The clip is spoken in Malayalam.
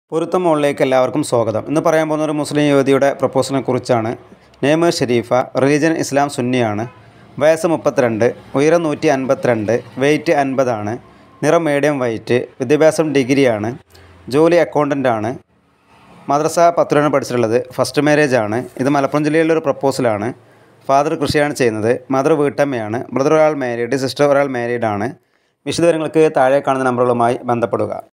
പൊരുത്തം മോളിലേക്ക് എല്ലാവർക്കും സ്വാഗതം. ഇന്ന് പറയാൻ പോകുന്ന ഒരു മുസ്ലിം യുവതിയുടെ പ്രപ്പോസലിനെ കുറിച്ചാണ്. നെയ്മ് ഷെരീഫ, റിലീജിയൻ ഇസ്ലാം സുന്നിയാണ്, വയസ്സ് 32, ഉയരം 152, വെയ്റ്റ് 50 ആണ്, നിറം മീഡിയം വൈറ്റ്, വിദ്യാഭ്യാസം ഡിഗ്രിയാണ്, ജോലി അക്കൗണ്ടൻ്റാണ്, മദ്രസ 10 പഠിച്ചിട്ടുള്ളത്, ഫസ്റ്റ് മാരേജ് ആണ്. ഇത് മലപ്പുറം ജില്ലയിലൊരു പ്രപ്പോസലാണ്. ഫാദർ കൃഷിയാണ് ചെയ്യുന്നത്, മദർ വീട്ടമ്മയാണ്, ബ്രദർ ഒരാൾ മാരീഡ്, സിസ്റ്റർ ഒരാൾ മാരീഡ് ആണ്. വിശദവിവരങ്ങൾക്ക് താഴെ കാണുന്ന നമ്പറുകളുമായി ബന്ധപ്പെടുക.